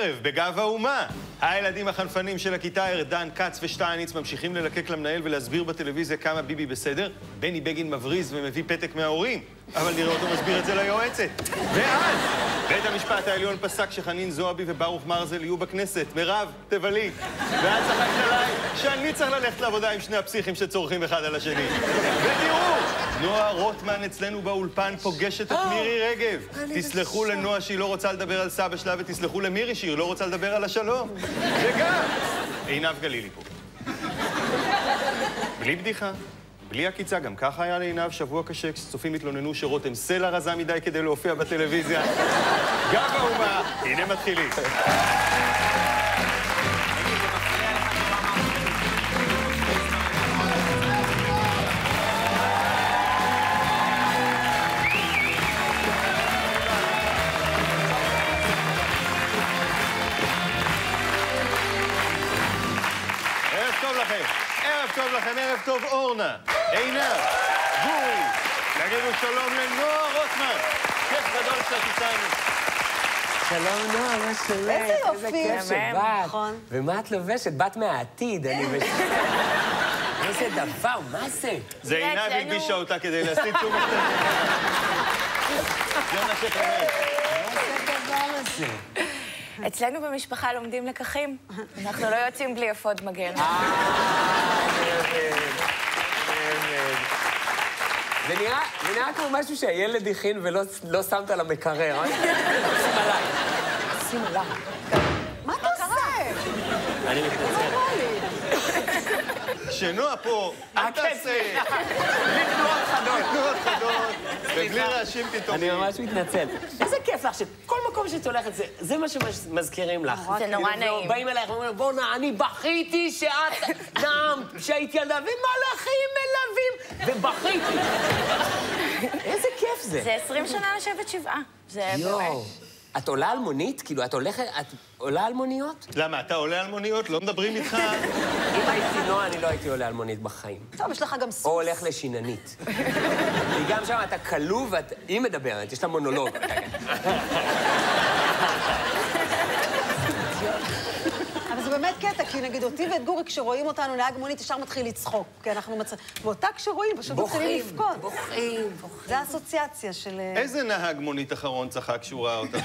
הערב, בגב האומה. הילדים החנפנים של הכיתה, ארדן, כץ ושטייניץ, ממשיכים ללקק למנהל ולהסביר בטלוויזיה כמה ביבי בסדר. בני בגין מבריז ומביא פתק מההורים, אבל נראה אותו מסביר את זה ליועצת. ואז, בית המשפט העליון פסק שחנין זועבי וברוך מרזל יהיו בכנסת. מירב, תבלי. ואז צחקת עליי שאני צריך ללכת לעבודה עם שני הפסיכים שצורכים אחד על השני. ותראו, נועה רוטמן אצלנו באולפן פוגשת את מירי רגב. תסלחו לנועה שהיא לא רוצה לדבר על סבא שלה, ותסלחו למירי שהיא לא רוצה לדבר על השלום. וגם, עינב גלילי פה. בלי בדיחה, בלי עקיצה, גם ככה היה לעינב שבוע קשה כשצופים התלוננו שרותם סלע רזה מדי כדי להופיע בטלוויזיה. גב האומה, הנה מתחילים. טוב לכם, ערב טוב אורנה, עינב, גורי, נגידו שלום לנועה רוטמן. כיף גדול שאת איתנו. שלום נועה, מה שלומך? איזה יופי. איזה כיף שבאת. ומה את לובשת? בת מהעתיד, אני איזה דבר, מה זה? זה עינב הלבישה אותה כדי להסתיר שום אחר. זה מה שקורה. מה זה הדבר הזה? אצלנו במשפחה לומדים לקחים. אנחנו לא יוצאים בלי אפוד מגן. זה נראה כמו משהו שהילד הכין ולא שמת על המקרר. שים עליי. שים עליי. מה אתה עושה? אני מתנצל. שנועה פה, אל תעשה. בלי תנועות חדות. תנועות חדות, ובלי רעשים פתאום. אני ממש מתנצל. איזה כיף לך שכל מקום שאת הולכת, זה מה שמזכירים לך. זה נורא נעים. באים אלייך ואומרים, בוא'נה, אני בכיתי שאת נעמת, שהייתי ילדה, ומלאכים מלווים, ובכיתי. איזה כיף זה. זה 20 שנה לשבת שבעה. זה באמת. את עולה על מונית? כאילו, את עולה על מוניות? למה, אתה עולה על מוניות? לא מדברים איתך? אם הייתי נועה, אני לא הייתי עולה על מונית בחיים. טוב, יש לך גם סוס. או הולך לשיננית. כי גם שם אתה כלוא והיא מדברת, יש לה מונולוג. אבל זה באמת קטע, כי נגיד אותי ואת גורי, כשרואים אותנו נהג מונית, ישר מתחיל לצחוק. כי אנחנו ואותה כשרואים, פשוט מתחילים לבכות. בוכים. זה האסוציאציה של... איזה נהג מונית אחרון צחק כשהוא ראה אותך?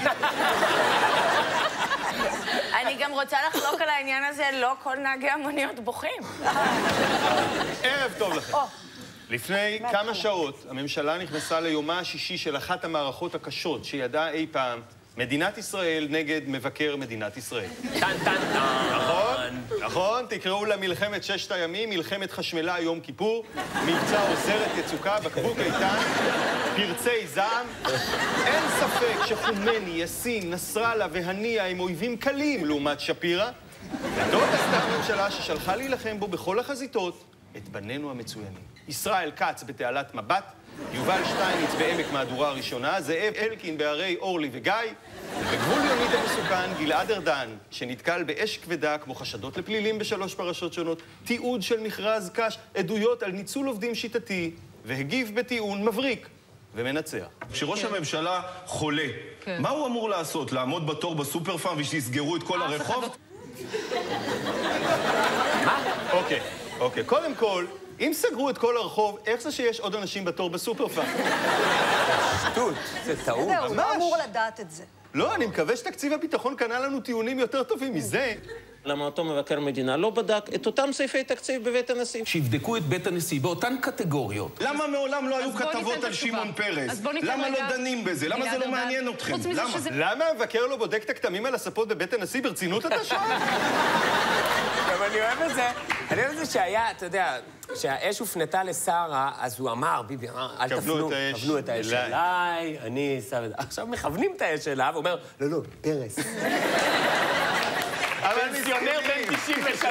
אני גם רוצה לחלוק על העניין הזה, לא כל נהגי המוניות בוכים. ערב טוב לכם. לפני כמה שעות הממשלה נכנסה ליומה השישי של אחת המערכות הקשות שידעה אי פעם מדינת ישראל נגד מבקר מדינת ישראל. טן טן טן. נכון, תקראו לה מלחמת ששת הימים, מלחמת חשמלה יום כיפור, מבצע עוזרת יצוקה, בקבוק איתן, פרצי זעם. אין ספק שחומני, יאסין, נסראללה והנייה הם אויבים קלים לעומת שפירא. וטוב עשתה הממשלה ששלחה להילחם בו בכל החזיתות את בנינו המצוינים. ישראל כץ בתעלת מבט, יובל שטייניץ בעמק מהדורה הראשונה, זאב אלקין בערי אורלי וגיא, בגבול יונית המסוכן גלעד ארדן, שנתקל באש כבדה כמו חשדות לפלילים בשלוש פרשות שונות, תיעוד של מכרז קש, עדויות על ניצול עובדים שיטתי, והגיב בטיעון מבריק ומנצח. כשראש הממשלה חולה, מה הוא אמור לעשות? לעמוד בתור בסופר פארם ושיסגרו את כל הרחוב? מה? אוקיי. קודם כל, אם סגרו את כל הרחוב, איך זה שיש עוד אנשים בתור בסופר פארם? שטות, זה טעות. זהו, הוא לא אמור לדעת את זה. לא, אני מקווה שתקציב הביטחון קנה לנו טיעונים יותר טובים מזה. למה אותו מבקר מדינה לא בדק את אותם סעיפי תקציב בבית הנשיא? שיבדקו את בית הנשיא באותן קטגוריות. למה מעולם לא היו כתבות על שמעון פרס? למה לא דנים בזה? למה זה לא מעניין אתכם? למה? למה המבקר לא בודק את הכתמים על הספות בבית הנשיא? ברצינות אתה שואל? אבל אני אוהב את זה שהיה, אתה יודע, כשהאש הופנתה לשרה, אז הוא אמר, ביבי, אל תפנו, כוונו את האש אליי, אני שם את זה. עכשיו מכוונים את האש אליו, הוא אומר, לא, פרס. פנסיונר בן 93.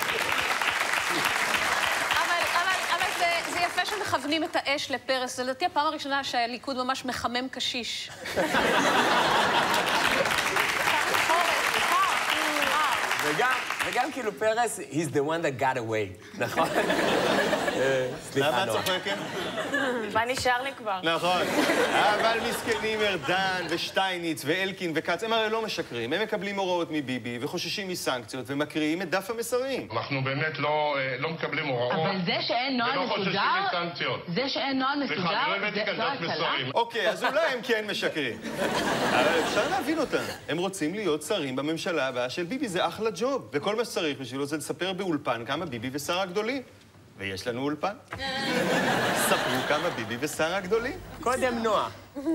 אבל זה יפה שמכוונים את האש לפרס. זה לדעתי הפעם הראשונה שהליכוד ממש מחמם קשיש. וגם... וגם כאילו פרס, he's the one that got away, נכון? למה את צוחקת? מה נשאר לי כבר? נכון. אבל מסכנים ארדן ושטייניץ ואלקין וכץ, הם הרי לא משקרים. הם מקבלים הוראות מביבי וחוששים מסנקציות ומקריאים את דף המסרים. אנחנו באמת לא מקבלים הוראות. אבל זה שאין נוהל מסודר... ולא חוששים מסנקציות. זה שאין נוהל מסודר... סליחה, לא הבאתי כאן דף מסרים. אוקיי, אז אולי הם כן משקרים. אבל אפשר להבין אותם. הם רוצים להיות שרים בממשלה הבאה של ביבי, זה אחלה ג'וב. וכל מה שצריך בשבילו זה לספר באולפן כמה ביבי ושרה גדולים. ויש לנו אולפן. ספרו כמה ביבי ושרה גדולים. קודם נועה. קודם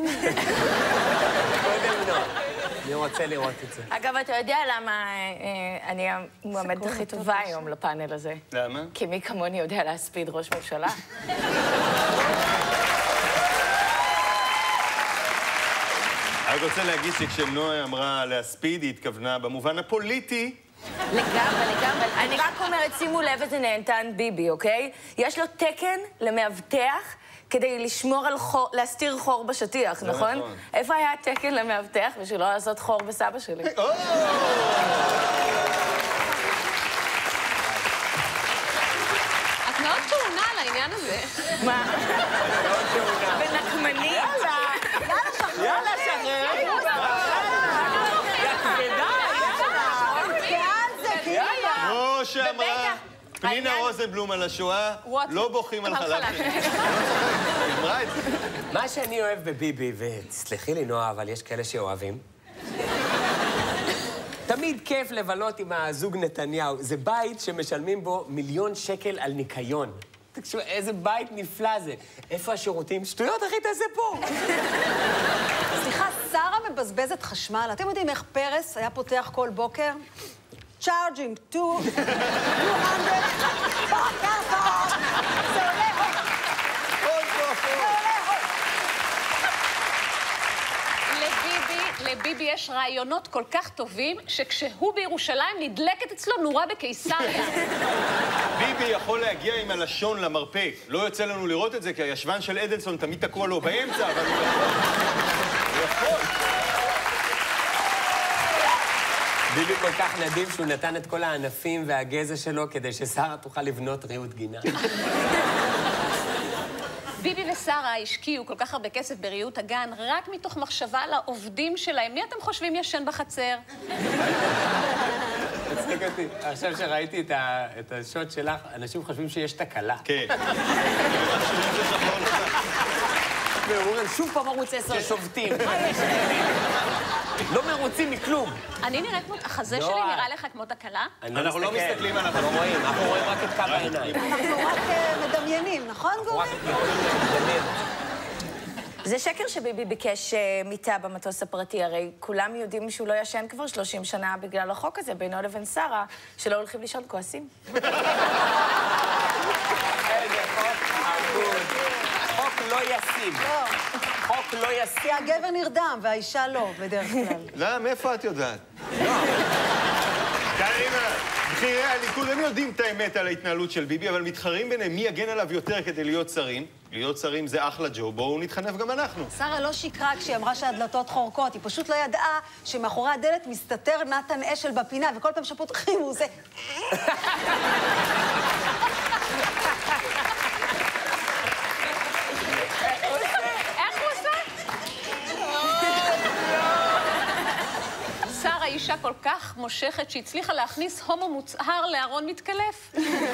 נועה. אני רוצה לראות את זה. אגב, אתה יודע למה אני המועמדת הכי טובה היום לפאנל הזה? למה? כי מי כמוני יודע להספיד ראש ממשלה. אני רוצה להגיד שכשנועה אמרה להספיד, היא התכוונה במובן הפוליטי. לגמרי. אני רק אומרת, שימו לב איזה נהנתן ביבי, אוקיי? יש לו תקן למאבטח כדי לשמור על חור, להסתיר חור בשטיח, נכון? איפה היה התקן למאבטח בשביל לא לעשות חור בסבא שלי? את מאוד טעונה על העניין הזה. מה? ונקמני? יאללה, שחרר! כמו שאמרה פנינה רוזנבלום על השואה, לא בוכים על חלב. אמרה את זה. מה שאני אוהב בביבי, ותסלחי לי נועה, אבל יש כאלה שאוהבים, תמיד כיף לבלות עם הזוג נתניהו. זה בית שמשלמים בו 1,000,000 שקל על ניקיון. תקשיבו, איזה בית נפלא זה. איפה השירותים? שטויות, אחי, תעשה פה. סליחה, שרה מבזבזת חשמל. אתם יודעים איך פרס היה פותח כל בוקר? צ'ארג'ינג 200. זה עולה לביבי יש רעיונות כל כך טובים, שכשהוא בירושלים נדלקת אצלו נורה בקיסריה. ביבי יכול להגיע עם הלשון למרפק. לא יוצא לנו לראות את זה, כי הישבן של אדלסון תמיד תקוע לו באמצע, אבל הוא יכול. ביבי כל כך נדיב שהוא נתן את כל הענפים והגזע שלו כדי ששרה תוכל לבנות ריהוט גינה. ביבי ושרה השקיעו כל כך הרבה כסף בריהוט הגן רק מתוך מחשבה לעובדים שלהם. מי אתם חושבים ישן בחצר? תצחיק אותי. עכשיו שראיתי את השוט שלך, אנשים חושבים שיש תקלה. כן. ואומרים, שוב פעם ערוץ 10 שובתים. לא מרוצים מכלום. אני נראית כמו... החזה שלי נראה לך כמו תקלה? אנחנו לא מסתכלים עליו. אנחנו רואים, אנחנו רואים רק את קו העיניים. אנחנו רק מדמיינים, נכון, גורי? זה שקר שביבי ביקש מיטה במטוס הפרטי, הרי כולם יודעים שהוא לא ישן כבר 30 שנה בגלל החוק הזה, בינו לבין שרה, שלא הולכים לישון כועסים. איזה חוק עבוד. חוק לא ישים. חוק לא ישים. כי הגבר נרדם והאישה לא, בדרך כלל. לא, מאיפה את יודעת? קרינה, בכירי הליכוד, הם יודעים את האמת על ההתנהלות של ביבי, אבל מתחרים ביניהם מי יגן עליו יותר כדי להיות שרים. להיות שרים זה אחלה ג'וב, בואו נתחנף גם אנחנו. שרה לא שיקרה כשהיא אמרה שהדלתות חורקות, היא פשוט לא ידעה שמאחורי הדלת מסתתר נתן אשל בפינה, וכל פעם שפותחים הוא זה... איך הוא עושה? שרה אישה כל כך מושכת שהצליחה להכניס הומו מוצהר לארון מתקלף.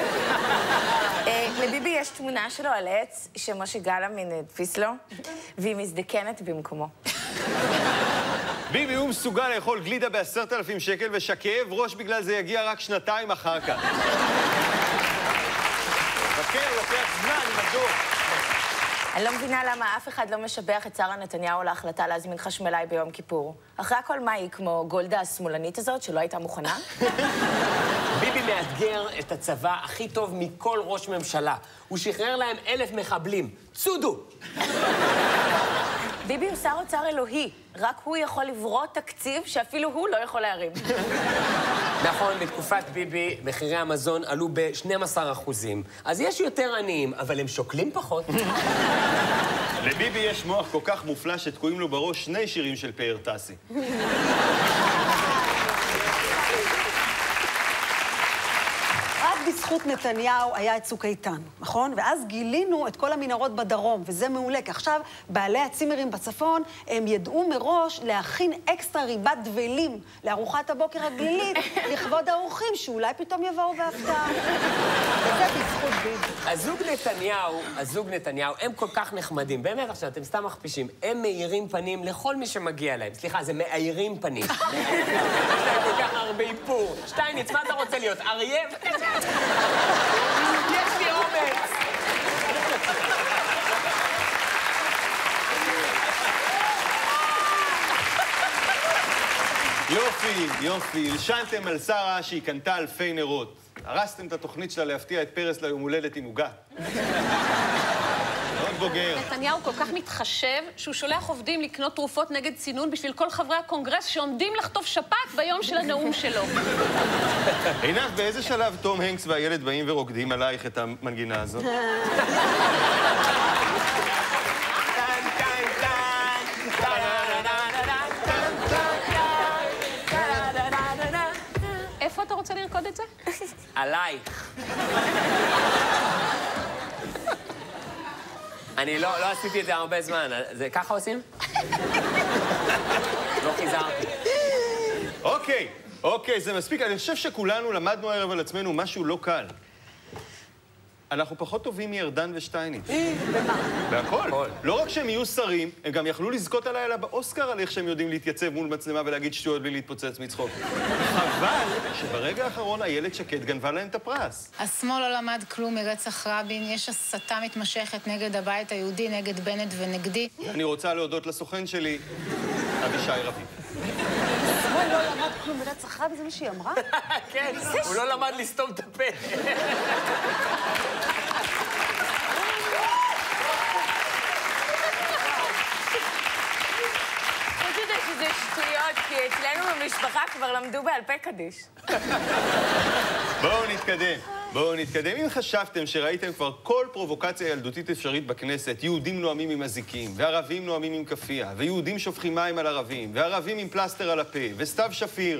לביבי יש תמונה שלו על עץ שמשה גלאמין הדפיס לו, והיא מזדקנת במקומו. ביבי הוא מסוגל לאכול גלידה ב10,000 שקל ושכאב ראש בגלל זה יגיע רק 2 אחר כך. בקר, לוקח זמן עם הדוח. אני לא מבינה למה אף אחד לא משבח את שרה נתניהו להחלטה להזמין חשמלאי ביום כיפור. אחרי הכל מה היא, כמו גולדה השמאלנית הזאת, שלא הייתה מוכנה? ביבי מאתגר את הצבא הכי טוב מכל ראש ממשלה. הוא שחרר להם 1,000 מחבלים. צודו! ביבי הוא שר אוצר אלוהי. רק הוא יכול לברוא תקציב שאפילו הוא לא יכול להרים. נכון, בתקופת ביבי מחירי המזון עלו ב-12%. אז יש יותר עניים, אבל הם שוקלים פחות. לביבי יש מוח כל כך מופלא שתקועים לו בראש 2 שירים של פאר טסי. בזכות נתניהו היה את צוק איתן, נכון? ואז גילינו את כל המנהרות בדרום, וזה מעולה, כי עכשיו בעלי הצימרים בצפון, הם ידעו מראש להכין אקסטרה ריבת דבלים לארוחת הבוקר הגלילית, לכבוד האורחים שאולי פתאום יבואו בהפתעה. וזה בזכות ביבי. הזוג נתניהו, הם כל כך נחמדים. באמת, עכשיו, אתם סתם מכפישים. הם מאירים פנים לכל מי שמגיע להם. סליחה, זה מאירים פנים. יש להם כל כך הרבה איפור. שטייניץ, מה אתה רוצה להיות? אריה? יש לי אומץ. יופי. הלשנתם על שרה שהיא קנתה אלפי נרות. הרסתם את התוכנית שלה להפתיע את פרס ליום הולדת עם עוגה. מאוד בוגר. נתניהו כל כך מתחשב שהוא שולח עובדים לקנות תרופות נגד צינון בשביל כל חברי הקונגרס שעומדים לחטוף שפעת ביום של הנאום שלו. עינת, באיזה שלב תום הנקס והילד באים ורוקדים עלייך את המנגינה הזאת? איפה אתה רוצה לרקוד את זה? עלייך. אני לא עשיתי את זה הרבה זמן. זה ככה עושים? לא חיזרתי. אוקיי, זה מספיק. אני חושב שכולנו למדנו הערב על עצמנו משהו לא קל. אנחנו פחות טובים מירדן ושטייניץ. במה? בהכל. לא רק שהם יהיו שרים, הם גם יכלו לזכות הלילה באוסקר על איך שהם יודעים להתייצב מול מצלמה ולהגיד שטויות בלי להתפוצץ מצחוק. חבל שברגע האחרון איילת שקד גנבה להם את הפרס. השמאל לא למד כלום מרצח רבין, יש הסתה מתמשכת נגד הבית היהודי, נגד בנט ונגדי. אני רוצה להודות לסוכן שלי, אבישי רביב. השמאל לא למד כלום מרצח רבין, זה מה שהיא אמרה? כן, הוא לא למד לסתום את הפה. שזה שטויות, כי אצלנו במשפחה כבר למדו בעל פה קדיש. בואו נתקדם. אם חשבתם שראיתם כבר כל פרובוקציה ילדותית אפשרית בכנסת, יהודים נואמים עם אזיקים, וערבים נואמים עם כפייה, ויהודים שופכים מים על ערבים, וערבים עם פלסטר על הפה, וסתיו שפיר.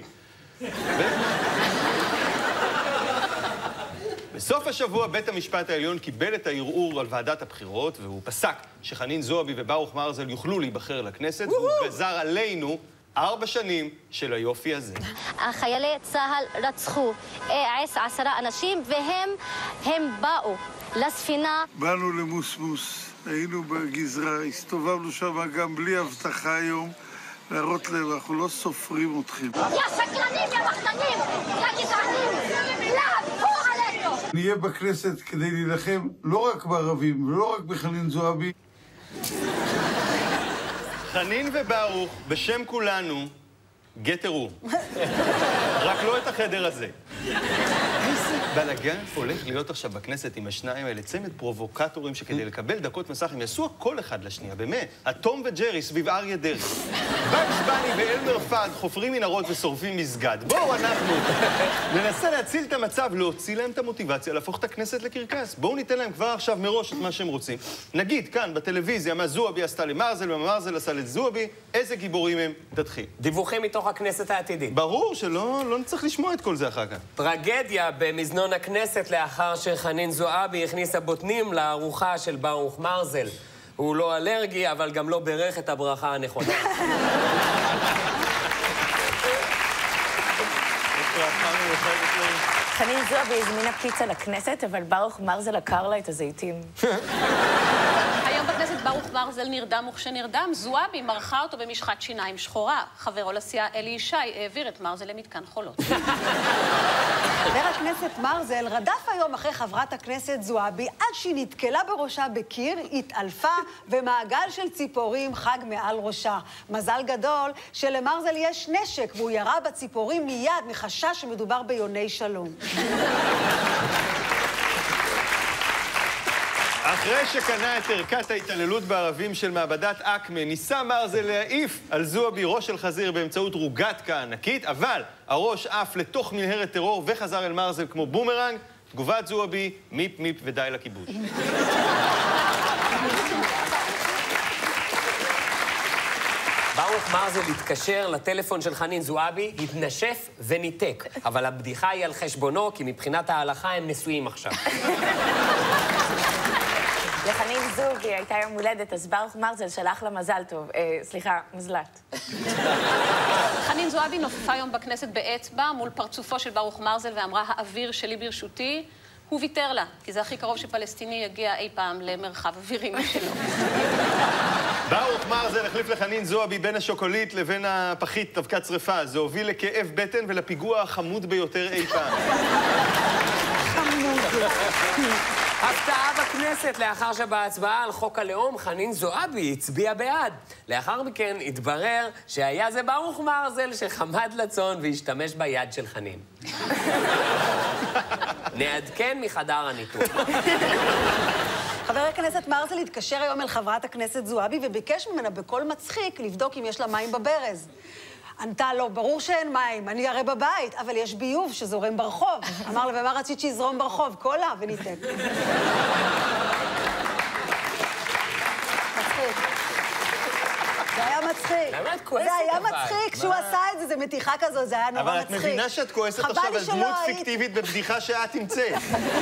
בסוף השבוע בית המשפט העליון קיבל את הערעור על ועדת הבחירות, והוא פסק שחנין זועבי וברוך מרזל יוכלו להיבחר לכנסת, והוא גזר עלינו 4 שנים של היופי הזה. חיילי צה"ל רצחו 10 אנשים, והם באו לספינה. באנו למוסמוס, היינו בגזרה, הסתובבנו שם גם בלי הבטחה היום, להראות להם, אנחנו לא סופרים אתכם. יא שקרנים, יא מחתנים, יא גזענים, להפכו עלינו! נהיה בכנסת כדי להילחם לא רק בערבים ולא רק בחנין זועבי. חנין וברוך, בשם כולנו, גטרו. רק לא את החדר הזה. איזה בלגן הולך להיות עכשיו בכנסת עם השניים האלה, צמד פרובוקטורים שכדי לקבל דקות מסך הם יעשו הכל אחד לשנייה, באמת. התום וג'רי סביב אריה דרעי. בגס בני ואלמר פאד חופרים מנהרות ושורפים מסגד. בואו אנחנו ננסה להציל את המצב, להוציא להם את המוטיבציה, להפוך את הכנסת לקרקס. בואו ניתן להם כבר עכשיו מראש את מה שהם רוצים. נגיד כאן בטלוויזיה מה זועבי עשתה למרזל ומה מרזל עשה לזועבי, איזה גיבורים הם? תתחיל. דיווחים מתוך הכנסת העתידית. ברור שלא נצטרך לשמוע את כל זה אחר כך. טרגדיה במזנון הכנסת לאחר שחנין זועבי הכניסה בוטנים לארוחה של ברוך מרזל. הוא לא אלרגי, אבל גם לא ברך את הברכה הנכונה. חנין זועבי הזמינה פיצה לכנסת, אבל ברוך מרזל עקר לה את הזיתים. היום בכנסת ברוך מרזל נרדם וכשנרדם, זועבי מרחה אותו במשחת שיניים שחורה. חברו לסיעה אלי ישי העביר את מרזל למתקן חולות. חבר הכנסת מרזל רדף היום אחרי חברת הכנסת זועבי עד שהיא נתקלה בראשה בקיר, התעלפה ומעגל של ציפורים חג מעל ראשה. מזל גדול שלמרזל יש נשק והוא ירה בציפורים מיד מחשש שמדובר ביוני שלום. אחרי שקנה את ערכת ההתעללות בערבים של מעבדת אקמה, ניסה מרזל להעיף על זועבי ראש של חזיר באמצעות רוגטקה ענקית, אבל הראש עף לתוך מנהרת טרור וחזר אל מרזל כמו בומרנג. תגובת זועבי, מיפ מיפ ודי לכיבוש. ברוך ברוך מרזל התקשר לטלפון של חנין זועבי, התנשף וניתק. אבל הבדיחה היא על חשבונו, כי מבחינת ההלכה הם נשואים עכשיו. לחנין זועבי הייתה יום הולדת, אז ברוך מרזל שלח לה מזל טוב. סליחה, מזלת. חנין זועבי נופפה היום בכנסת באצבע מול פרצופו של ברוך מרזל ואמרה, האוויר שלי ברשותי. הוא ויתר לה, כי זה הכי קרוב שפלסטיני יגיע אי פעם למרחב אווירי משלו. ברוך מרזל החליף לחנין זועבי בין השוקולית לבין הפחית אבקת שריפה. זה הוביל לכאב בטן ולפיגוע החמוד ביותר אי פעם. הפתעה בכנסת, לאחר שבהצבעה על חוק הלאום, חנין זועבי הצביעה בעד. לאחר מכן התברר שהיה זה ברוך מרזל שחמד לצון והשתמש ביד של חנין. נעדכן מחדר הניתוח. חבר הכנסת מרזל התקשר היום אל חברת הכנסת זועבי וביקש ממנה בקול מצחיק לבדוק אם יש לה מים בברז. ענתה לו, ברור שאין מים, אני הרי בבית, אבל יש ביוב שזורם ברחוב. אמר לה, ומה רצית שיזרום ברחוב? קולה, וניתק. מצחיק. זה היה מצחיק. למה את כועסת? זה היה מצחיק שהוא עשה את זה, זה מתיחה כזאת, זה היה נורא מצחיק. אבל את מבינה שאת כועסת עכשיו על דמות פיקטיבית בבדיחה שאת המצאת.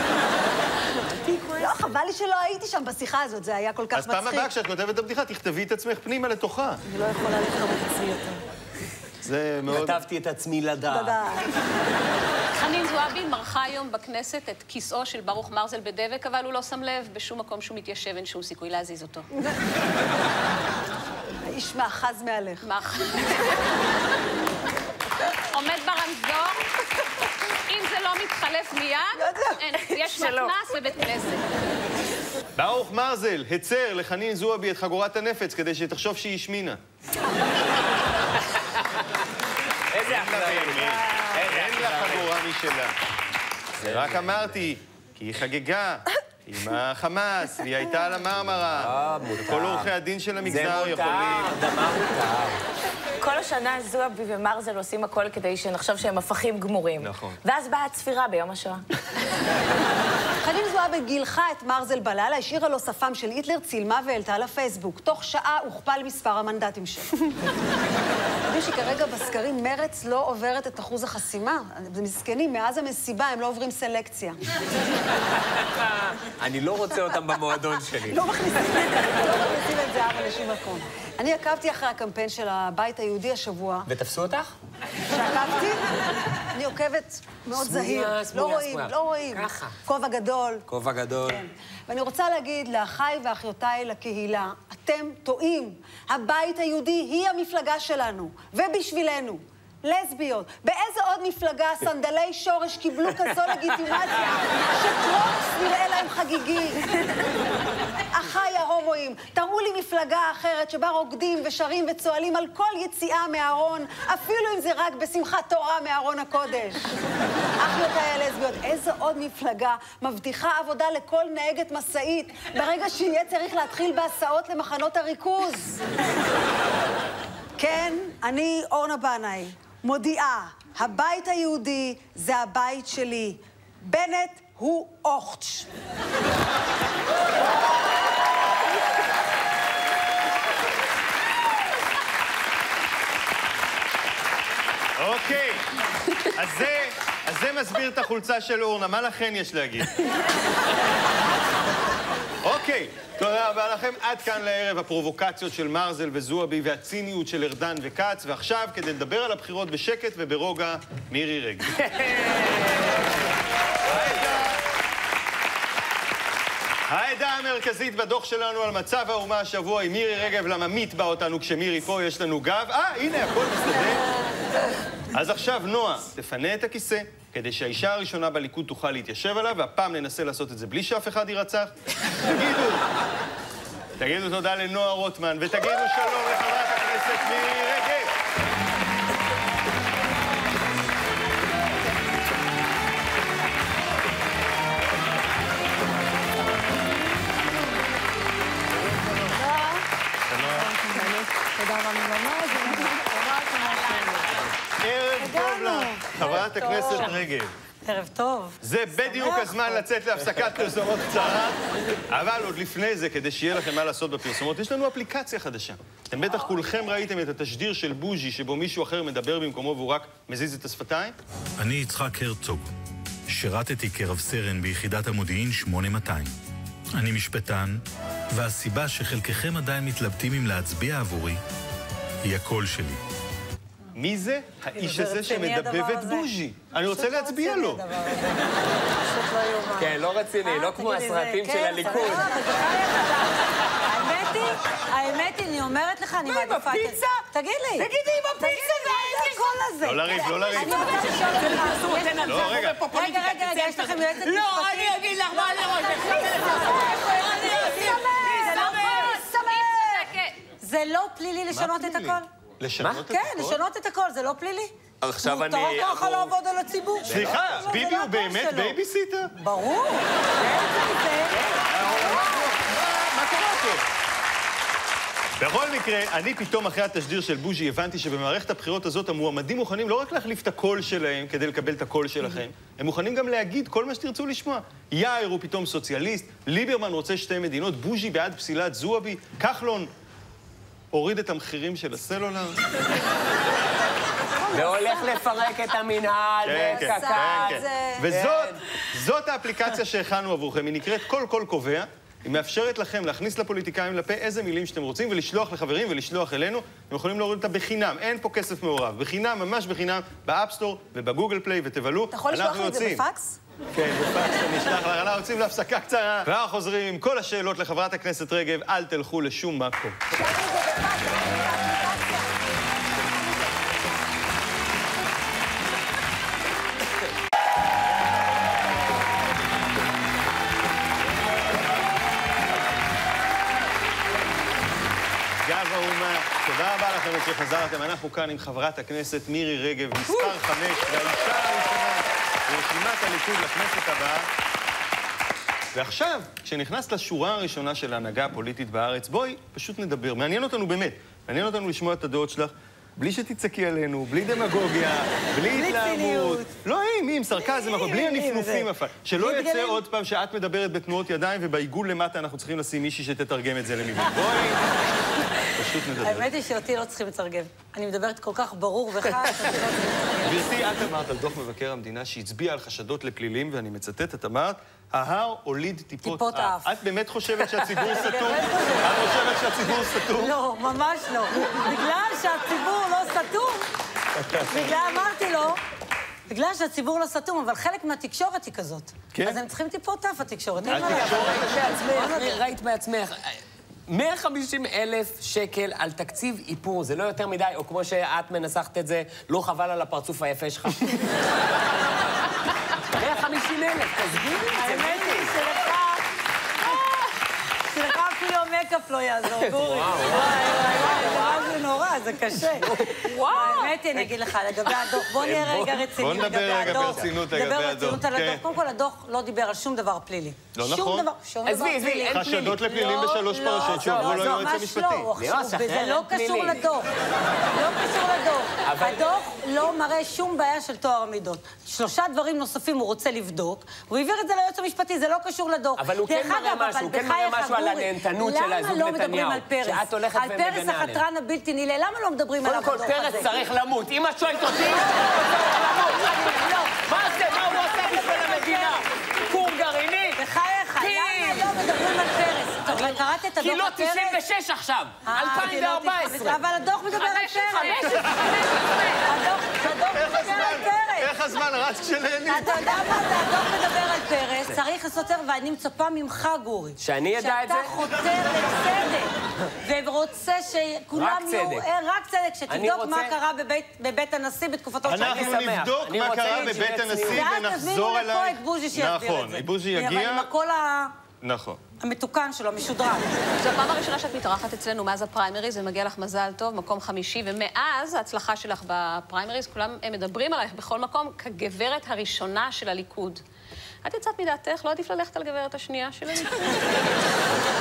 לא, חבל לי שלא הייתי שם בשיחה הזאת, זה היה כל כך מצחיק. אז פעם הבאה כשאת כותבת את הבדיחה, תכתבי את עצמך פנימה לתוכה. אני לא יכולה לכתוב את עצמי יותר. זה מאוד... כתבתי את עצמי לדעת. חנין זועבי מרחה היום בכנסת את כיסאו של ברוך מרזל בדבק, אבל הוא לא שם לב בשום מקום שהוא מתיישב, אין שום סיכוי להזיז אותו. האיש מאחז מהלך. עומד ברמזור, אם זה לא מתחלף מיד, יש מתנ"ס בבית כנסת. ברוך מרזל הצר לחנין זועבי את חגורת הנפץ כדי שתחשוב שהיא השמינה. איזה אחראי. אין לה חגורה משלה. רק אמרתי, כי היא חגגה עם החמאס, והיא הייתה על המרמרה. וכל עורכי הדין של המגזר יכולים... זה מותר. כל השנה זועבי ומרזל עושים הכל כדי שנחשוב שהם הפכים גמורים. נכון. ואז באה הצפירה ביום השואה. חנין זועבי גילחה את מרזל בלילה, השאירה לו שפם של היטלר, צילמה והעלתה לפייסבוק. תוך שעה הוכפל מספר המנדטים שלו. יודעים שכרגע בסקרים מרץ לא עוברת את אחוז החסימה. זה מסכנים, מאז המסיבה הם לא עוברים סלקציה. אני לא רוצה אותם במועדון שלי. לא מכניסים את זה אבל לשום מקום. אני עקבתי אחרי הקמפיין של הבית היהודי השבוע. ותפסו אותך? שעקבתי? אני עוקבת מאוד זהיר. לא רואים. ככה. כובע גדול. כובע גדול. כן. ואני רוצה להגיד לאחיי ואחיותיי לקהילה, אתם טועים. הבית היהודי היא המפלגה שלנו, ובשבילנו. לסביות. באיזה עוד מפלגה סנדלי שורש קיבלו כזו לגיטימציה שקרוקס נראה להם חגיגי? אחיי ההומואים, תראו לי מפלגה אחרת שבה רוקדים ושרים וצועלים על כל יציאה מהארון, אפילו אם זה רק בשמחת תורה מארון הקודש. אחיותיי הלסביות, איזה עוד מפלגה מבטיחה עבודה לכל נהגת מסעית ברגע שיהיה צריך להתחיל בהסעות למחנות הריכוז? כן, אני אורנה בנאי. מודיעה, הבית היהודי זה הבית שלי. בנט הוא אוכץ'. אוקיי, אז זה מסביר את החולצה של אורנה. מה לכן יש להגיד? אוקיי, תודה רבה לכם. עד כאן לערב הפרובוקציות של מרזל וזועבי והציניות של ארדן וקץ. ועכשיו, כדי לדבר על הבחירות בשקט וברוגע, מירי רגב. העדה המרכזית בדוח שלנו על מצב האומה השבוע היא מירי רגב, למה מית בא אותנו כשמירי פה, יש לנו גב. הנה, הכל מסתדר. אז עכשיו, נועה, תפנה את הכיסא, כדי שהאישה הראשונה בליכוד תוכל להתיישב עליו, והפעם ננסה לעשות את זה בלי שאף אחד יירצח. תגידו תודה לנועה רוטמן, ותגידו שלום לחברת הכנסת מירי רגב. ערב טוב לך, חברת הכנסת רגב. ערב טוב. זה בדיוק הזמן לצאת להפסקת פרסומות קצרה, אבל עוד לפני זה, כדי שיהיה לכם מה לעשות בפרסומות, יש לנו אפליקציה חדשה. אתם בטח כולכם ראיתם את התשדיר של בוז'י, שבו מישהו אחר מדבר במקומו והוא רק מזיז את השפתיים? אני יצחק הרצוג. שירתתי כרב סרן ביחידת המודיעין 8200. אני משפטן, והסיבה שחלקכם עדיין מתלבטים אם להצביע עבורי, היא הקול שלי. מי זה? האיש הזה שמדבב את בוז'י. אני רוצה להצביע לו. כן, לא רציני, לא כמו הסרטים של הליכוד. האמת היא, אני אומרת לך, אני מעדיפה... מה, עם הפיצה? תגיד לי. תגידי, עם הפיצה זה הקול הזה. לא לריב, לא לריב. אני רוצה לשאול אותך. לא, רגע. רגע, יש לכם יועצת משפטית? לא, אני אגיד לך מה לראש. זה לא פלילי לשנות את הכל? לשנות את הכל? כן, לשנות את הכל, זה לא פלילי? עכשיו אני... מותר ככה לעבוד על הציבור? סליחה, ביבי הוא באמת בייביסיטר? ברור. מה קורה פה? בכל מקרה, אני פתאום אחרי התשדיר של בוז'י הבנתי שבמערכת הבחירות הזאת המועמדים מוכנים לא רק להחליף את הקול שלהם כדי לקבל את הקול שלכם, הם מוכנים גם להגיד כל מה שתרצו לשמוע. יאיר הוא פתאום סוציאליסט, ליברמן רוצה שתי מדינות, בוז'י בעד פסילת זועבי, כחלון הוריד את המחירים של הסלולר. והולך לפרק את המנהל ואת קק"ל. וזאת האפליקציה שהכנו עבורכם. היא נקראת קול קובע. היא מאפשרת לכם להכניס לפוליטיקאים לפה איזה מילים שאתם רוצים ולשלוח לחברים ולשלוח אלינו. אתם יכולים להוריד אותה בחינם, אין פה כסף מעורב. בחינם, ממש בחינם, באפסטור ובגוגל פליי, ותבלו. אתה יכול לשלוח את זה בפקס? כן, בפקס, אני אשלח לך. אנחנו יוצאים להפסקה קצרה. ואנחנו חוזרים עם כל השאלות לחברת הכנסת רגב. אל תלכו לשום מקום. תודה רבה לכם שחזרתם. אנחנו כאן עם חברת הכנסת מירי רגב, מספר 5, והאישה הראשונה ברשימת הליכוד לכנסת הבאה. ועכשיו, כשנכנסת לשורה הראשונה של ההנהגה הפוליטית בארץ, בואי, פשוט נדבר. מעניין אותנו באמת. מעניין אותנו לשמוע את הדעות שלך, בלי שתצעקי עלינו, בלי דמגוגיה, בלי התלהמות. לא, עם סרקזם, בלי הנפנופים אפילו. שלא יצא עוד פעם שאת מדברת בתנועות ידיים, ובעיגול למטה אנחנו צריכים לשים מישהי שתתרגם את זה למילים. בואי, פשוט נדבר. האמת היא שאותי לא צריכים לתרגם. אני מדברת כל כך ברור וחד. גברתי, את אמרת על דוח מבקר המדינה שהצביע על חשדות לפלילים, ואני מצטט, את אמרת, ההר הוליד טיפות אף. את באמת חושבת שהציבור סתום? את חושבת שהציבור סתום? לא, ממש לא. בגלל שהציבור לא סתום, אמרתי לו, בגלל שהציבור לא סתום, אבל חלק מהתקשורת היא כזאת. אז הם צריכים טיפות אף, התקשורת. ראית בעצמך. 150,000 שקל על תקציב איפור, זה לא יותר מדי, או כמו שאת מנסחת את זה, לא חבל על הפרצוף היפה שלך. 150,000, תסבירי את זה. האמת היא שלך אפילו המקאפ לא יעזור, גורי. וואי, זה נורא, זה קשה. האמת היא, אני אגיד לך, לגבי הדוח, בוא נהיה רגע רציני לגבי הדוח. בוא נדבר רגע ברצינות לגבי הדוח. נדבר ברצינות על הדוח. קודם כל, הדוח לא דיבר על שום דבר פלילי. לא נכון. עזבי, אין פלילי. חשדות לפלילים בשלוש פרשות שהועברו ליועץ המשפטי. זה לא קשור לדוח. לא קשור לדוח. הדוח לא מראה שום בעיה של טוהר המידות. 3 דברים נוספים הוא רוצה לבדוק, הוא העביר את זה ליועץ המשפטי, זה לא קשור לדוח. אבל הוא כן מראה משהו על הנהנתנות של הזוג נתניהו. למה לא מדברים על פרס? שאת הולכת ומגנה עליהם. על פרס החתרן הבלתי נילא, למה לא מדברים עליו בדוח הזה? קודם כל, פרס צריך למות. אם את שואלת אותי, הוא צריך למות. מה זה? מה הוא עושה בשביל המדינה? כור גרעיני? בחייך, למה לא מדברים על פרס? קראת את הדוח כי לא על פרס? 96 עכשיו, 2014. אבל הדוח מדבר על פרס. הדוח מדבר על פרס. איך הזמן רץ כשנהנים? אתה יודע מה זה? הדוח מדבר על פרס, צריך לעשות ואני מצפה ממך, גורי. שאני אדע את זה? שאתה חותר לצדק, ורוצה שכולם יהיו... רק צדק, שתבדוק מה קרה בבית הנשיא בתקופתו של... אנחנו נבדוק מה קרה בבית הנשיא ונחזור אליי. ואז תזמינו לפה את בוז'י שיסביר את זה. נכון, בוז'י יגיע... אבל עם הקול נכון. המתוקן שלו, משודרג. זו הפעם הראשונה שאת מתארחת אצלנו מאז הפריימריז, ומגיע לך מזל טוב, מקום 5, ומאז ההצלחה שלך בפריימריז, כולם מדברים עלייך בכל מקום כגברת הראשונה של הליכוד. את יצאת מדעתך, לא עדיף ללכת על גברת השנייה של הליכוד?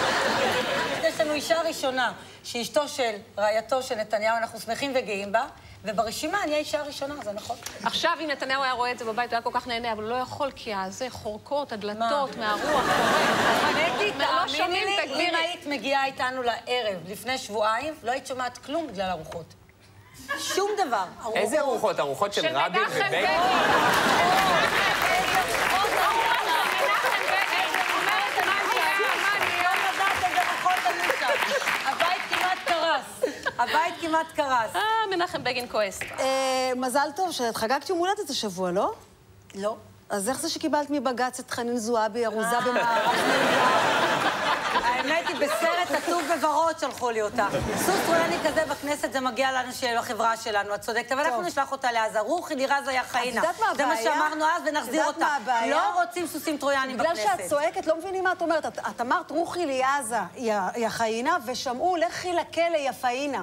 יש לנו אישה ראשונה, שהיא אשתו של רעייתו של נתניהו, אנחנו שמחים וגאים בה, וברשימה אני האישה הראשונה, זה נכון. עכשיו, אם נתניהו היה רואה את זה בבית, הוא היה כל כך נהנה, אבל הוא לא יכול, כי זה חורקות, הדלתות, מהרוח, תאמיני לי, אם היית מגיעה איתנו לערב לפני שבועיים, לא היית שומעת כלום בגלל ארוחות. שום דבר. איזה ארוחות? ארוחות של רבין ובגין? הבית כמעט קרס. מנחם בגין כועס. מזל טוב, שאת חגגת יום הולדת השבוע, לא? לא. אז איך זה שקיבלת מבג"ץ את חנין זועבי, ארוזה במערך? האמת היא, בסרט עטוב בוורוד שלחו לי אותה. סוס טרויאני כזה בכנסת זה מגיע לנו לחברה שלנו, את צודקת, אבל אנחנו נשלח אותה לעזה. רוחי לירז היה חיינה. זה מה שאמרנו אז ונחזיר אותה. לא רוצים סוסים טרויאנים בכנסת. בגלל שאת צועקת, לא מבינים מה את אומרת. את אמרת רוחי לעזה, היא חיינה, ושמעו לכי לכלא, היא פאינה.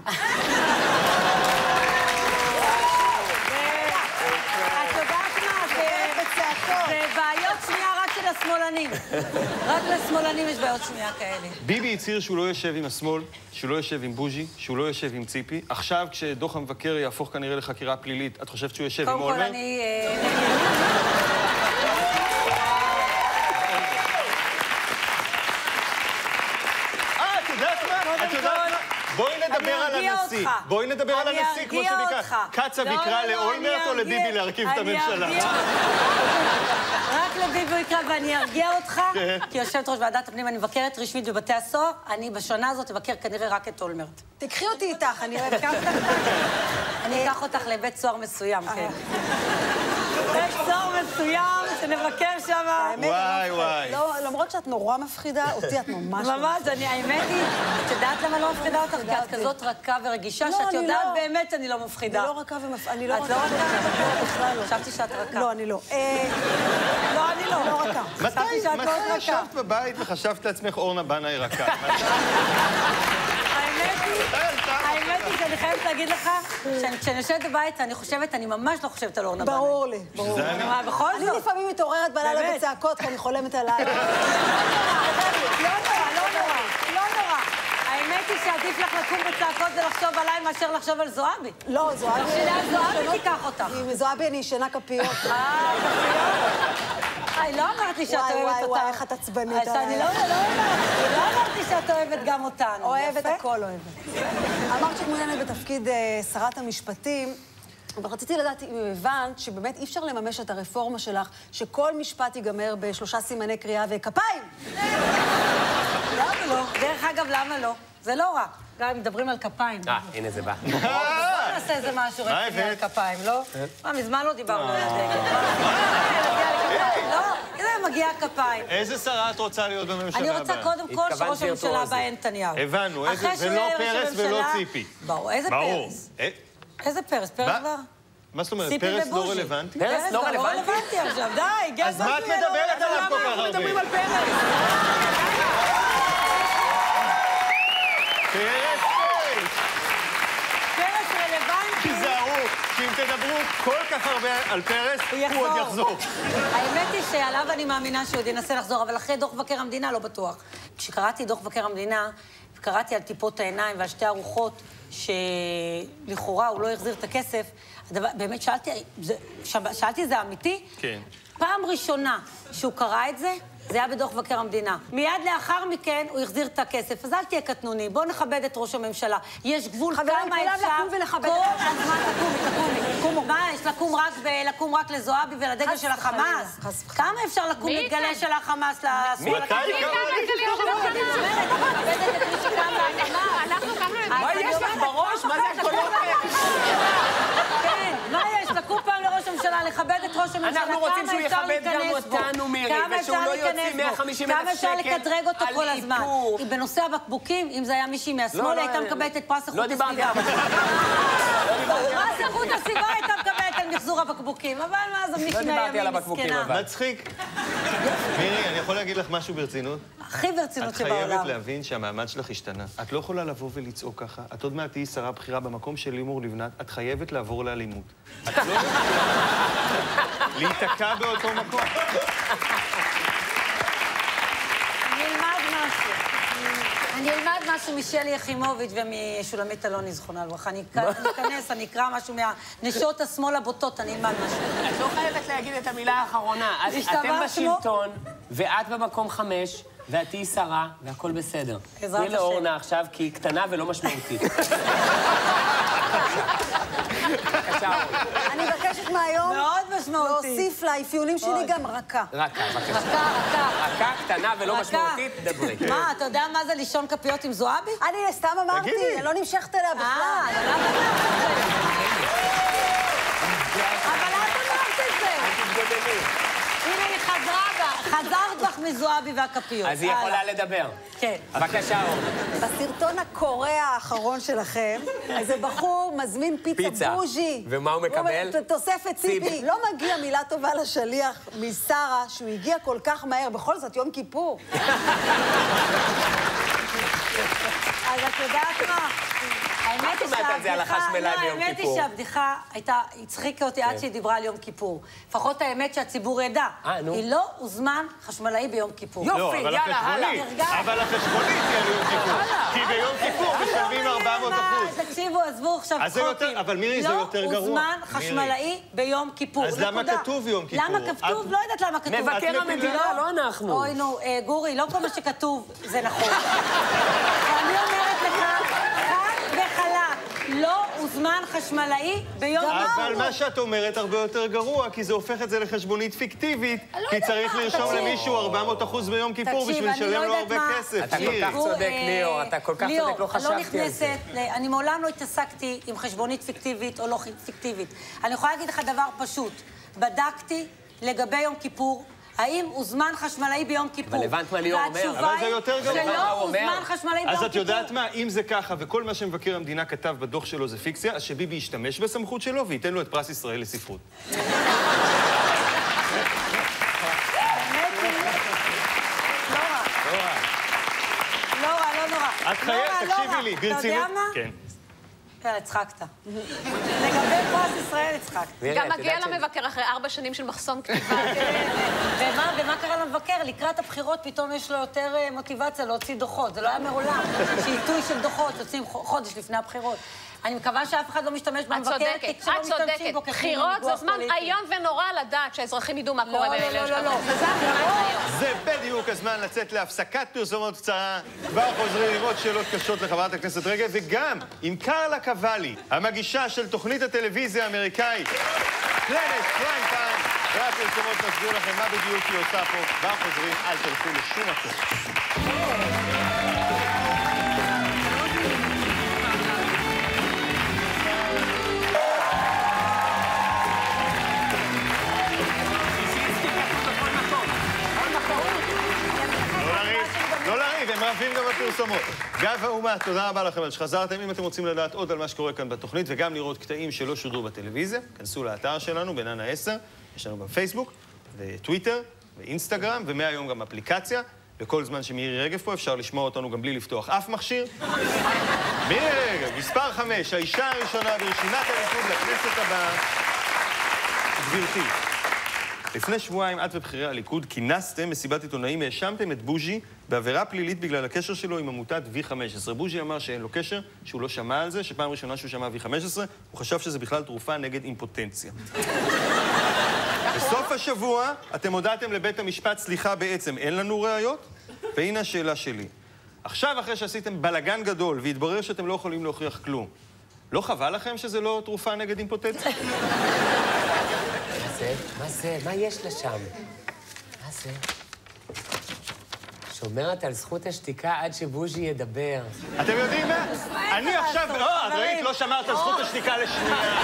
זה בעיות שמיעה רק של השמאלנים. רק לשמאלנים יש בעיות שמיעה כאלה. ביבי הצהיר שהוא לא יושב עם השמאל, שהוא לא יושב עם בוז'י, שהוא לא יושב עם ציפי. עכשיו, כשדוח המבקר יהפוך כנראה לחקירה פלילית, את חושבת שהוא יושב עם אולמרט? קודם כל, אני... את יודעת מה? את יודעת מה? בואי נדבר על הנשיא. בואי נדבר על הנשיא כמו שביקשת. קצב יקרא לאולמרט או לביבי להרכיב את הממשלה? רק לביבי הוא יקרא ואני ארגיע אותך, כי יושבת ראש ועדת הפנים, אני מבקרת רשמית בבתי הסוהר, אני בשנה הזאת אבקר כנראה רק את אולמרט. תקחי אותי איתך, אני אוהבת ככה. אני אקח אותך לבית סוהר מסוים, כן. בית סוהר מסוים, שנבקר שם. וואי, וואי. למרות שאת נורא מפחידה, אותי את ממש... ממש, האמת היא, את יודעת למה לא מפחידה אותך? כי את כזאת רכה ורגישה, שאת יודעת באמת שאני לא מפחידה. אני לא רכה אני לא רכה. את לא רכה? בכלל לא. חשבתי שאת רכה. לא, אני לא. לא, אני לא. לא רכה. מתי ישבת בבית וחשבת לעצמך אורנה בנאי רכה? האמת היא שאני חייבת להגיד לך, כשאני יושבת בבית, אני ממש לא חושבת על אורנה בנאי. ברור לי, ברור לי. בכל זאת. אני לפעמים מתעוררת בלילה בצעקות, כי אני חולמת עליי. לא נורא. האמת היא שעדיף לך לקום בצעקות ולחשוב עליי מאשר לחשוב על זועבי. לא, זועבי... זועבי תיקח אותך. עם זועבי אני ישנה כפיות. כפיות? לא אמרתי שאת אוהבת אותה. וואי, איך את עצבנית. אני לא אמרתי שאת אוהבת גם אותנו. אוהבת, הכל אוהבת. אמרת שאת מעוניינת בתפקיד שרת המשפטים, אבל רציתי לדעת אם הבנת שבאמת אי אפשר לממש את הרפורמה שלך, שכל משפט ייגמר ב3 סימני קריאה וכפיים. למה לא? דרך אגב, למה לא? זה לא רע. גם אם מדברים על כפיים. הנה זה בא. בוא נעשה איזה משהו רציני על כפיים, לא? מזמן לא דיברנו על הדגל. לא, הנה מגיע כפיים. איזה שרה את רוצה להיות בממשלה הבאה? אני רוצה קודם כל שראש הממשלה הבא אין נתניהו. הבנו, ולא פרס ולא ציפי. ברור, איזה פרס? איזה פרס? פרס כבר? מה זאת אומרת? פרס לא רלוונטי? פרס לא רלוונטי עכשיו, די. אז מה את מדברת עליו כל כך הרבה? למה אנחנו מדברים על פרס? פרס רלוונטי. תיזהרו, שאם תדברו כל כך הרבה על פרס, הוא עוד יחזור. האמת היא שעליו אני מאמינה שהוא עוד ינסה לחזור, אבל אחרי דוח מבקר המדינה לא בטוח. כשקראתי דוח מבקר המדינה, קראתי על טיפות העיניים ועל 2 ארוחות, שלכאורה הוא לא יחזיר את הכסף, באמת שאלתי, זה אמיתי? כן. פעם ראשונה שהוא קרא את זה, זה היה בדוח מבקר המדינה. מיד לאחר מכן הוא החזיר את הכסף. אז אל תהיה קטנוני, בואו נכבד את ראש הממשלה. יש גבול כמה אפשר... חברים, כולם לקום ולכבד. כל הזמן תקומי. מה, יש לקום רק לזועבי ולדגל של החמאס? כמה אפשר לקום לדגלי של החמאס לשמאל? מתי מה יש לך בראש? מה זה הקולות האלה? כן, מה יש? לקום פעם לראש הממשלה, לכבד את ראש הממשלה. אנחנו רוצים שהוא יכבד גם אותנו, מירי, ושהוא לא יוציא 150,000 כמה אפשר לקדרג אותו כל הזמן. בנושא הבקבוקים, אם זה היה מישהי מהשמאל, הייתה מקבלת את פרס איכות הסביבה. לא דיברתי על פרס איכות הסביבה הייתה מקבלת על מחזור הבקבוקים, אבל מה זה מישהי מהימין מסכנה. מצחיק. מירי, אני יכול להגיד לך משהו ברצינות? הכי ברצינות שבעולם. את חייבת להבין שהמעמד שלך השתנה. את לא יכולה לבוא ולצעוק ככה. את עוד מעט תהיי שרה בכירה במקום של לימור לבנת. את חייבת לעבור לאלימות. את לא יכולה להיתקע באותו מקום. נלמד משהו. אני אלמד משהו משלי יחימוביץ' ומשולמית אלוני, זכרונה לברכה. אני אכנס, אני אקרא משהו מהנשות השמאל הבוטות, אני אלמד משהו. את לא חייבת להגיד את המילה האחרונה. אתם בשלטון, ואת במקום 5, ואת תהיי שרה, והכל בסדר. תני לאורנה עכשיו, כי היא קטנה ולא משמעותית. אני מבקשת מהיום מאוד משמעותי. להוסיף לאפיונים שלי גם רכה. רכה, בבקשה. רכה, קטנה ולא משמעותית, דברי. מה, אתה יודע מה זה לישון כפיות עם זועבי? אני סתם אמרתי, לא נמשכת אליה בכלל. אבל את אמרת את זה. הנה, היא חזרת בך מזועבי והכפיות. אז היא יכולה לדבר. כן. בבקשה, אורנה. בסרטון הקורע האחרון שלכם, איזה בחור מזמין פיצה בוז'י. ומה הוא מקבל? תוספת ציפי. לא מגיע מילה טובה לשליח משרה, שהוא הגיע כל כך מהר. בכל זאת, יום כיפור. אז את יודעת מה? את אומרת על זה על החשמלאי ביום כיפור. האמת היא שהבדיחה הייתה, הצחיקה אותי עד שהיא דיברה על יום כיפור. לפחות האמת שהציבור ידע. היא לא הוזמן חשמלאי ביום כיפור. יופי, יאללה, הלאה. אבל החשבונית היא על יום כיפור. כי ביום כיפור משלמים 400%. תקשיבו, עזבו עכשיו צחוקים. אבל מירי, זה יותר גרוע. לא הוזמן חשמלאי ביום כיפור. אז למה כתוב יום כיפור? למה כתוב? לא יודעת למה כתוב. מבקר המדינה, לא אנחנו. אוי, נו, גורי, לא כל מה שכתוב זה נכון. אני אומרת לך, חד וחלק, לא הוזמן חשמלאי ביום כיפור. אבל מה שאת אומרת הרבה יותר גרוע, כי זה הופך את זה לחשבונית פיקטיבית, כי צריך לרשום למישהו 400% ביום כיפור בשביל לשלם לו הרבה כסף. אתה כל כך צודק, ליאור, אתה כל כך צודק, לא חשבתי על זה. אני מעולם לא התעסקתי עם חשבונית פיקטיבית או לא פיקטיבית. אני יכולה להגיד לך דבר פשוט. בדקתי לגבי יום כיפור, האם הוזמן חשמלאי ביום כיפור? אבל הבנת מה ליאור אומר. והתשובה היא שלא הוזמן חשמלאי ביום כיפור. אז את יודעת מה? אם זה ככה, וכל מה שמבקר המדינה כתב בדוח שלו זה פיקציה, אז שביבי ישתמש בסמכות שלו וייתן לו את פרס ישראל לספרות. לא נורא. את חייבת, תקשיבי לי, ברצינות. אתה יודע מה? כן. הצחקת. לגבי פרס ישראל הצחקת. גם מגיע למבקר אחרי 4 שנים של מחסום כתיבה. ומה קרה למבקר? לקראת הבחירות פתאום יש לו יותר מוטיבציה להוציא דוחות. זה לא היה מעולם. שעיתוי של דוחות יוצאים חודש לפני הבחירות. אני מקווה שאף אחד לא משתמש במבקר, כי כשלא משתמשים בו בחירות זה זמן איום ונורא לדעת שהאזרחים ידעו מה קורה באלה. לא. זה בדיוק הזמן לצאת להפסקת פרסומות קצרה. כבר חוזרים עם עוד שאלות קשות לחברת הכנסת רגב, וגם עם קרלה קוואלי, המגישה של תוכנית הטלוויזיה האמריקאית פלנט פריים טיים. והפרסומות נסביר לכם מה בדיוק היא עושה פה. כבר חוזרים, אל תלכו לשום מקום. הם רבים גם בפרסומות. גב האומה, תודה רבה לכם על שחזרתם. אם אתם רוצים לדעת עוד על מה שקורה כאן בתוכנית וגם לראות קטעים שלא שודרו בטלוויזיה, כנסו לאתר שלנו, בננה 10. יש לנו גם פייסבוק, וטוויטר, ואינסטגרם, ומהיום גם אפליקציה. בכל זמן שמירי רגב פה אפשר לשמוע אותנו גם בלי לפתוח אף מכשיר. מירי רגב, מספר 5, האישה הראשונה ברשימת הליכוד לכנסת הבאה. גברתי. לפני שבועיים, את ובכירי הליכוד כינסתם מסיבת עיתונאים, האשמתם את בוז'י בעבירה פלילית בגלל הקשר שלו עם עמותת V15. בוז'י אמר שאין לו קשר, שהוא לא שמע על זה, שפעם ראשונה שהוא שמע V15, הוא חשב שזה בכלל תרופה נגד אימפוטנציה. בסוף השבוע, אתם הודעתם לבית המשפט, סליחה, בעצם אין לנו ראיות? והנה השאלה שלי. עכשיו, אחרי שעשיתם בלגן גדול, והתברר שאתם לא יכולים להוכיח כלום, לא חבל לכם שזה לא תרופה נגד אימפוטנציה? מה זה? מה יש לה שם? מה זה? שומרת על זכות השתיקה עד שבוז'י ידבר. אתם יודעים מה? אני עכשיו... את ראית, לא שמרת על זכות השתיקה לשנייה.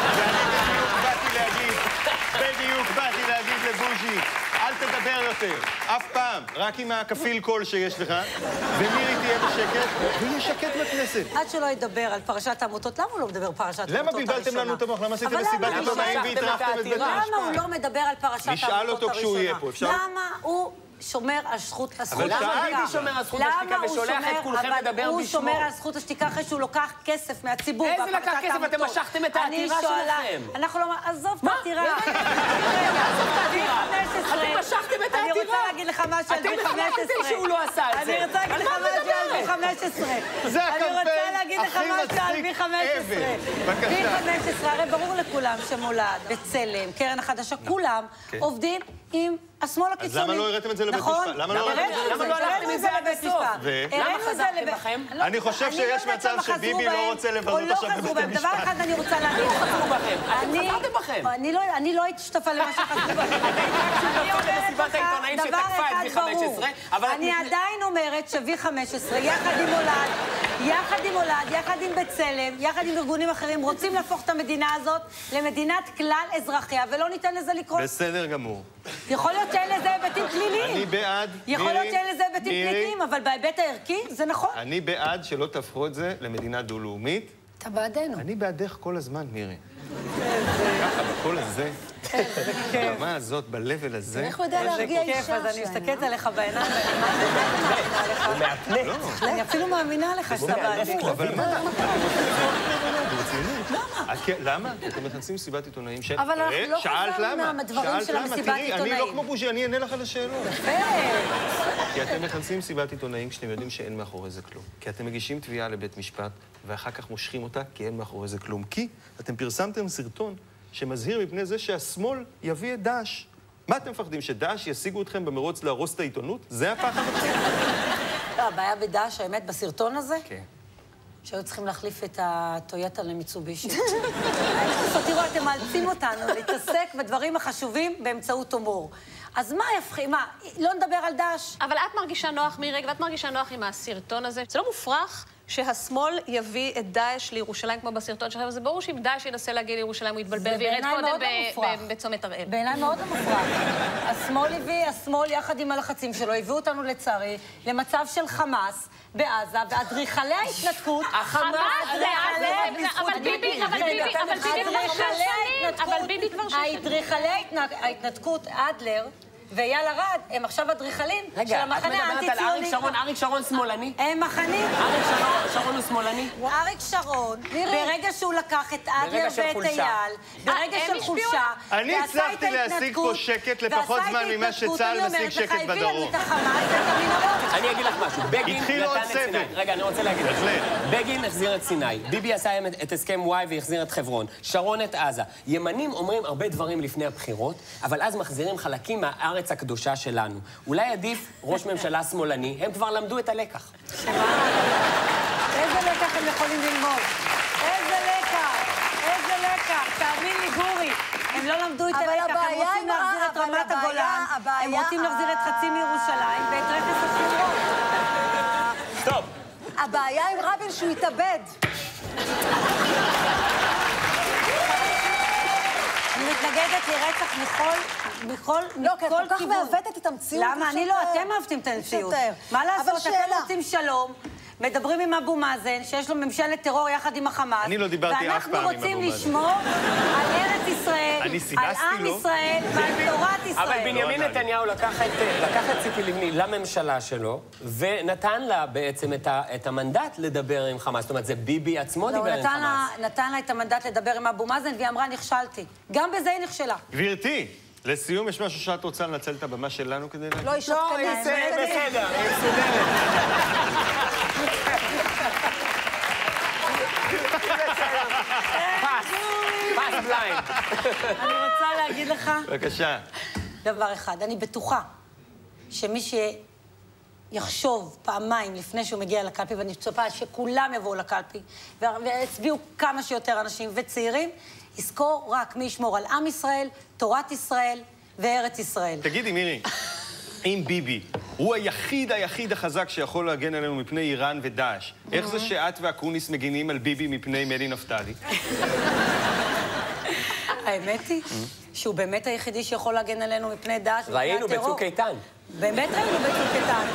ואני בדיוק באתי להגיד לבוז'י, אל תדבר יותר, אף פעם, רק עם הכפיל קול שיש לך, ומירי תהיה בשקט, ויהיה שקט בכנסת. עד שלא ידבר על פרשת העמותות, למה הוא לא מדבר על פרשת העמותות הראשונה? למה בלבלתם לנו את המוח? למה עשיתם מסיבת עיתונאים והטרחתם את בית המשפט? למה הוא לא מדבר על פרשת העמותות הראשונה? נשאל אותו כשהוא יהיה פה, אפשר? למה הוא שומר על זכות השתיקה? אבל למה ביבי שומר על זכות השתיקה ושולח את כולכם לדבר בשמו? הוא שומר על זכות השתיקה אחרי שהוא לוקח כסף מהציבור. איזה לקח כסף? אתם משכתם את העתירה שלכם. אנחנו לא... עזוב את העתירה. עזוב את העתירה. אתם משכתם את העתירה. אני רוצה להגיד לך משהו על V15. אתם החלטתם שהוא לא עשה את זה. אני רוצה להגיד לך משהו V15. זה הקמפיין אני רוצה להגיד לך משהו על V15. V15, הרי ברור לכולם שמולד, בצלם, קרן החדשה, כולם עובדים עם השמאל הקיצוני. אז למה לא הראיתם את זה לבית משפט? למה לא הלכתם את זה לבית משפט? למה חזרתם בכם? אני חושב שיש מצב שביבי לא רוצה לבזות עכשיו בבית המשפט. דבר אחד אני רוצה להגיד. לא חזרו בכם. אתם חזרתם בכם. אני לא הייתי שותפה למה שחזרו בכם. אני אומרת לך דבר אחד ברור. אני עדיין אומרת ש-V15, יחד עם מולד, יחד עם בצלם, יחד עם ארגונים אחרים, רוצים להפוך את המדינה הזאת למדינת כלל אזרחיה, ולא ניתן לזה לקרות. בסדר גמור. יכול להיות שאין לזה היבטים פליליים. אני בעד, יכול להיות שאין לזה היבטים פליליים, אבל בהיבט הערכי זה נכון. אני בעד שלא תהפכו את זה למדינה דו-לאומית. אתה בעדנו. אני בעדך כל הזמן, מירי. ככה, בכל הזה, ברמה הזאת, בלבל הזה. איך הוא יודע להרגיע אישה? אז אני מסתכלת עליך בעיניים, אני אפילו מאמינה לך שאתה בעדנו. אבל מה? למה? אתם מכנסים מסיבת עיתונאים של... אבל אנחנו לא חזרנו מהדברים של המסיבת עיתונאים. אני לא כמו בוז'י, אני אענה לך על השאלות. כי אתם מכנסים מסיבת עיתונאים כשאתם יודעים שאין מאחורי זה כלום. כי אתם מגישים תביעה לבית משפט, ואחר כך מושכים אותה כי אין מאחורי זה כלום. כי אתם פרסמתם סרטון שמזהיר מפני זה שהשמאל יביא את דאעש. מה אתם מפחדים, שדאעש ישיגו אתכם במרוץ להרוס את העיתונות? זה הפחד שלכם? לא, הבעיה בדאעש, האמת, בסרטון הזה? כן. שהיו צריכים להחליף את הטויוטה למיצובישי. תראו, אתם מאלצים אותנו להתעסק בדברים החשובים באמצעות הומור. אז מה יפחיד? מה, לא נדבר על דאעש? אבל את מרגישה נוח, מירי, ואת מרגישה נוח עם הסרטון הזה. זה לא מופרך שהשמאל יביא את דאעש לירושלים כמו בסרטון שלכם, זה ברור שאם דאעש ינסה להגיע לירושלים, הוא יתבלבל וירד קודם בצומת הראל. בעיניי מאוד מופרך. השמאל יחד עם הלחצים שלו, הביאו אותנו לצערי למצב של חמאס בעזה, ואדריכלי ההתנתקות... החמאס בעזה, אבל ביבי כבר 6 שנים. אדריכלי ההתנתקות, אדלר ואייל ארד, הם עכשיו אדריכלים של המחנה האנטי-ציוני. רגע, את מדברת על אריק שרון שמאלני? הם מחנים. אריק שרון הוא שמאלני? אריק שרון, ברגע שהוא לקח את אדלר ואת אייל, ברגע של חולשה, אני הצלחתי להשיג פה שקט לפחות זמן ממה שצה"ל משיג שקט בדרום. אני אגיד לך משהו, בגין נתן את סיני. רגע, אני רוצה להגיד לך. בגין החזיר את סיני, ביבי עשה את הסכם וואי והחזיר את חברון, שרון את עזה. ימנים אומרים הרבה דברים לפני הבחירות, אבל אז מחזירים חלקים מהארץ הקדושה שלנו. אולי עדיף ראש ממשלה שמאלני, הם כבר למדו את הלקח. איזה לקח הם יכולים ללמוד? איזה לקח? תאמין לי, גורי. הם לא למדו את הלקח, הם רוצים להחזיר את רמת הגולן, הם רוצים להחזיר את חצי מירושלים ואת רכס השומרון. טוב. הבעיה עם רבין שהוא התאבד. אני מתנגדת לרצח מכל כיוון. לא, כי את כל כך מעוותת את המציאות. למה? אני לא, אתם אהבתם את המציאות. מה לעשות? אתם רוצים שלום, מדברים עם אבו מאזן, שיש לו ממשלת טרור יחד עם החמאס. אני לא דיברתי אף פעם עם אבו מאזן. ואנחנו רוצים לשמור על ארץ ישראל, על עם ישראל ועל תורת ישראל. אבל בנימין נתניהו לקח את ציפי לבני לממשלה שלו, ונתן לה בעצם את המנדט לדבר עם חמאס. זאת אומרת, זה ביבי עצמו דיבר עם חמאס. נתן לה את המנדט לדבר עם אבו מאזן, והיא אמרה, נכשלתי. גם בזה היא נכשלה. גברתי, לסיום, יש משהו שאת רוצה לנצל את הבמה שלנו כדי להגיד? לא, היא שתקנה. בסדר, היא מסודרת. פס בליינד. אני רוצה להגיד לך... בבקשה. דבר אחד, אני בטוחה שמי שיחשוב פעמיים לפני שהוא מגיע לקלפי, ואני מצפה שכולם יבואו לקלפי, והצביעו כמה שיותר אנשים וצעירים, יזכור רק מי ישמור על עם ישראל, תורת ישראל וארץ ישראל. תגידי, מירי, אם ביבי הוא היחיד החזק שיכול להגן עלינו מפני איראן ודאעש, איך זה שאת ואקוניס מגינים על ביבי מפני מלי נפתלי? האמת היא שהוא באמת היחידי שיכול להגן עלינו מפני דאעש ומפני הטרור. ראינו בצוק איתן. באמת ראינו בצוק איתן.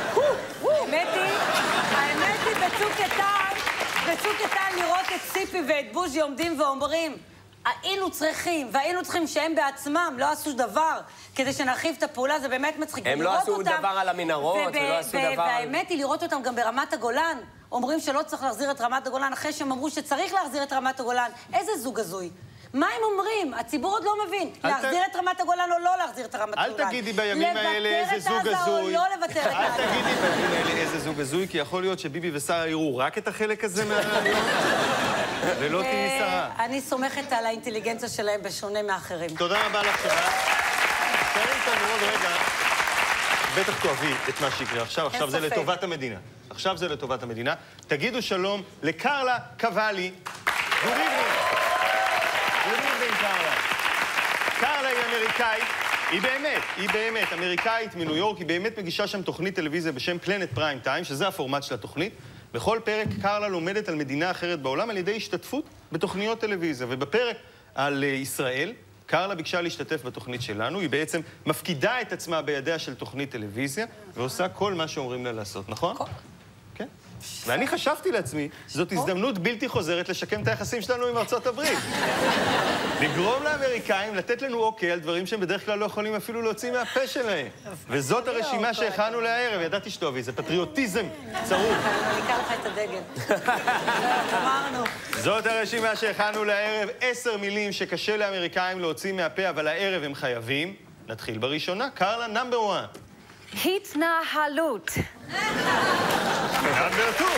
האמת היא בצוק איתן לראות את ציפי ואת בוז'י עומדים ואומרים, היינו צריכים שהם בעצמם לא עשו דבר כדי שנרחיב את הפעולה, זה באמת מצחיק. הם לא עשו דבר על המנהרות ולא עשו דבר על... והאמת היא לראות אותם גם ברמת הגולן. אומרים שלא צריך להחזיר את רמת הגולן אחרי שהם אמרו שצריך להחזיר את רמת הגולן. איזה זוג הזוי. מה הם אומרים? הציבור עוד לא מבין. להחזיר את רמת הגולן או לא להחזיר את רמת הגולן? אל תגידי בימים האלה איזה זוג הזוי. לא לוותר את עזה. אל תגידי בימים האלה איזה זוג הזוי, כי יכול להיות שביבי ושרה יראו רק את החלק הזה מהרעיון, ולא תהיי שרה. אני סומכת על האינטליגנציה שלהם בשונה מאחרים. תודה רבה לך, שרה. תראי איתנו עוד רגע. בטח תאהבי את מה שיקרה עכשיו. עכשיו זה לטובת המדינה. עכשיו זה לטובת המדינה. תגידו שלום לקרלה קוואלי. Good evening, קרלה. קרלה היא אמריקאית, היא באמת אמריקאית מניו יורק, היא באמת מגישה שם תוכנית טלוויזיה בשם פלנט פריים טיים, שזה הפורמט של התוכנית. בכל פרק קרלה לומדת על מדינה אחרת בעולם על ידי השתתפות בתוכניות טלוויזיה. ובפרק על ישראל, קרלה ביקשה להשתתף בתוכנית שלנו, היא בעצם מפקידה את עצמה בידיה של תוכנית טלוויזיה, ועושה כל מה שאומרים לה לעשות, נכון? כן. ואני חשבתי לעצמי, זאת הזדמנות בלתי חוזרת לשקם את היחסים שלנו עם ארצות הברית. לגרום לאמריקאים לתת לנו אוקיי על דברים שהם בדרך כלל לא יכולים אפילו להוציא מהפה שלהם. וזאת הרשימה שהכנו לערב, ידעתי שטובי, זה פטריוטיזם צרוף. אני אקח לך את הדגל. אמרנו. זאת הרשימה שהכנו לערב, 10 מילים שקשה לאמריקאים להוציא מהפה, אבל הערב הם חייבים. נתחיל בראשונה, קרלה, נאמבר 1. התנהלות. נאמבר 2.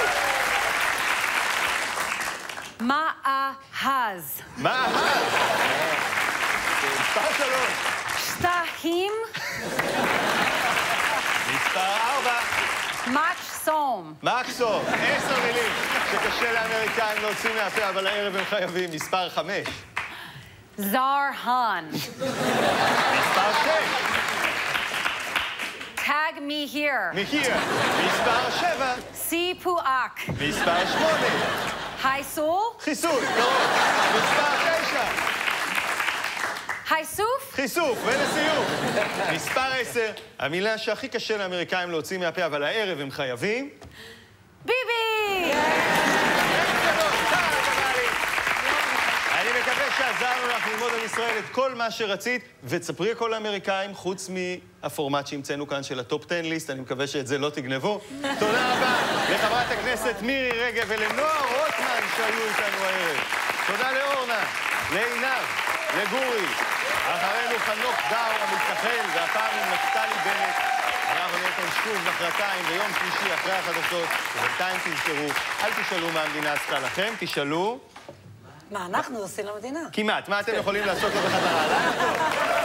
מאהז. מאהז. מספר 3. שטחים. מספר 4. מחסום. מחסום. 10 מילים שקשה לאמריקאים להוציא מהפה, אבל הערב הם חייבים. מספר 5. זרהן. מספר 6. Tag me here. Me here. מספר 7. סיפוח. מספר 8. חיסול. חיסול. קרוב. מספר 9. חיסוף. חיסוף. ולסיום. מספר 10. המילה שהכי קשה לאמריקאים להוציא מהפה, אבל הערב הם חייבים. ביבי! אני מקווה שעזרנו לך ללמוד על ישראל את כל מה שרצית, ותספרי לכל האמריקאים, חוץ מהפורמט שהמצאנו כאן של הטופ 10 ליסט, אני מקווה שאת זה לא תגנבו. תודה רבה לחברת הכנסת מירי רגב ולנועה רוטמן שהיו איתנו הערב. תודה לאורנה, לעינב, לגורי. אחרינו חנוך דאו המתנחל, והפעם עם נפתלי בנט. אנחנו נהיה כאן שוב מחרתיים ביום שלישי אחרי החדשות. ובינתיים תזכרו, אל תשאלו מה המדינה עשתה לכם, תשאלו... מה אנחנו עושים למדינה? כמעט. מה אתם יכולים לעשות לו בחזרה? לילה טוב.